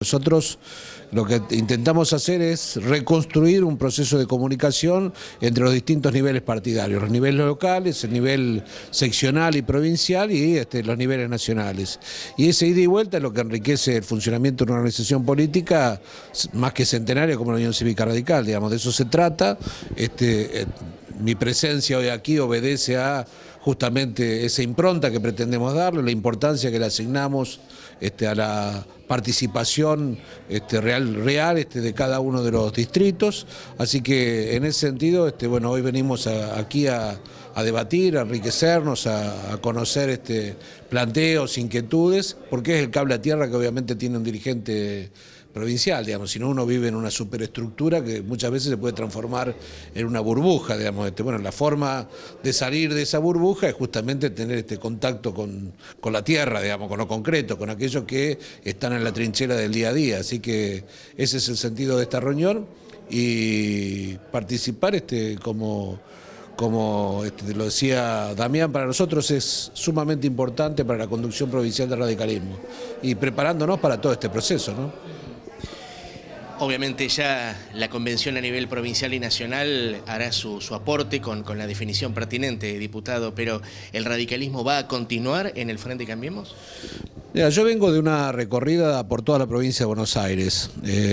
Nosotros lo que intentamos hacer es reconstruir un proceso de comunicación entre los distintos niveles partidarios, los niveles locales, el nivel seccional y provincial y los niveles nacionales. Y ese ida y vuelta es lo que enriquece el funcionamiento de una organización política más que centenaria como la Unión Cívica Radical, digamos, de eso se trata. Mi presencia hoy aquí obedece a justamente esa impronta que pretendemos darle, la importancia que le asignamos a la participación real de cada uno de los distritos. Así que en ese sentido, bueno, hoy venimos aquí a debatir, a enriquecernos, a conocer planteos, inquietudes, porque es el cable a tierra que obviamente tiene un dirigente provincial, digamos, si no uno vive en una superestructura que muchas veces se puede transformar en una burbuja, digamos. Bueno, la forma de salir de esa burbuja es justamente tener contacto con la tierra, digamos, con lo concreto, con aquellos que están en la trinchera del día a día. Así que ese es el sentido de esta reunión y participar como lo decía Damián, para nosotros es sumamente importante para la conducción provincial del radicalismo y preparándonos para todo este proceso, ¿no? Obviamente ya la convención a nivel provincial y nacional hará su aporte con la definición pertinente, diputado, pero ¿el radicalismo va a continuar en el Frente Cambiemos? Mira, yo vengo de una recorrida por toda la provincia de Buenos Aires.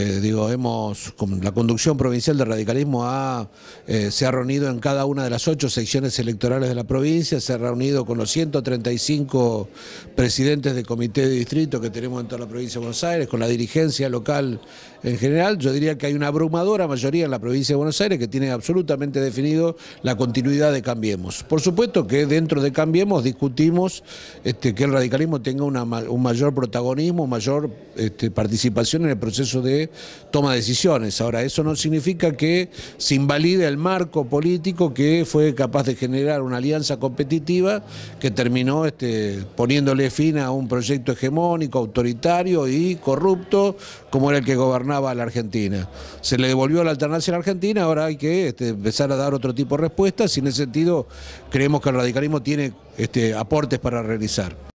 La conducción provincial del radicalismo se ha reunido en cada una de las 8 secciones electorales de la provincia, se ha reunido con los 135 presidentes de comité de distrito que tenemos en toda la provincia de Buenos Aires, con la dirigencia local en general. Yo diría que hay una abrumadora mayoría en la provincia de Buenos Aires que tiene absolutamente definido la continuidad de Cambiemos. Por supuesto que dentro de Cambiemos discutimos que el radicalismo tenga un mayor protagonismo, mayor participación en el proceso de toma de decisiones. Ahora, eso no significa que se invalide el marco político que fue capaz de generar una alianza competitiva que terminó poniéndole fin a un proyecto hegemónico, autoritario y corrupto como era el que gobernaba la Argentina. Se le devolvió la alternancia a la Argentina, ahora hay que empezar a dar otro tipo de respuestas y en ese sentido creemos que el radicalismo tiene aportes para realizar.